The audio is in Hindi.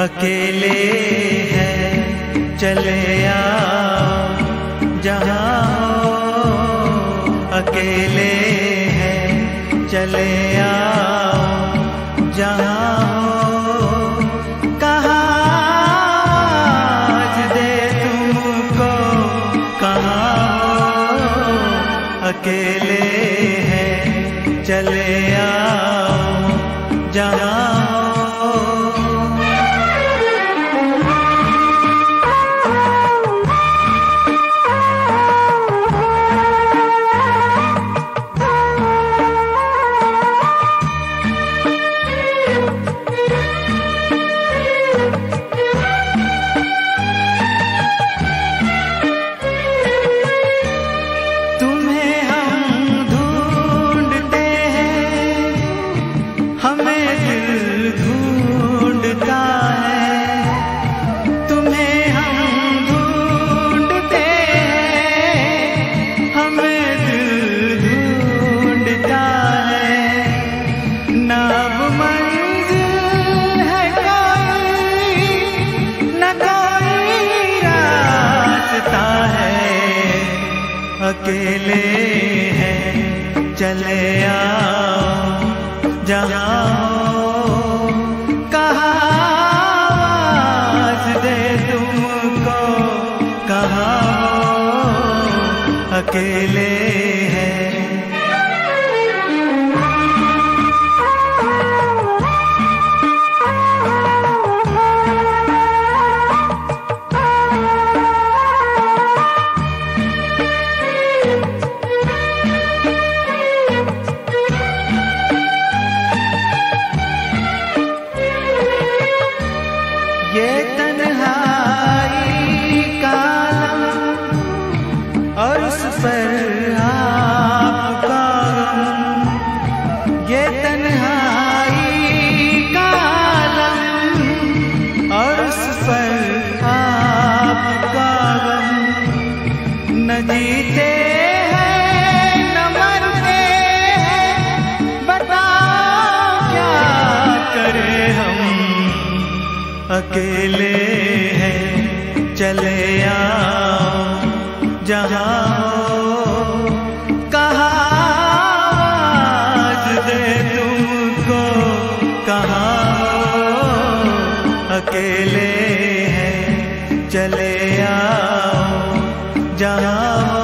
अकेले हैं चले आओ जहाँ हो, अकेले हैं चले आओ जहाँ हो, कहाँ आज दे तुमको, कहाँ हो, अकेले हैं चले आओ जहाँ हो। अकेले हैं चले आओ जहाँ हो, कहाँ आवाज़ दे तुमको, कहाँ हो, अकेले हैं। ये तन्हाई का आलम और उस पर आपका गम, ये तन्हाई का आलम और उस पर आपका गम, न जीते हैं न मरते हैं, बताओ क्या करें हम, अकेले हैं चले आओ जहाँ हो, कहाँ आवाज़ दे तुमको, कहाँ हो, अकेले हैं चले आओ जहाँ हो।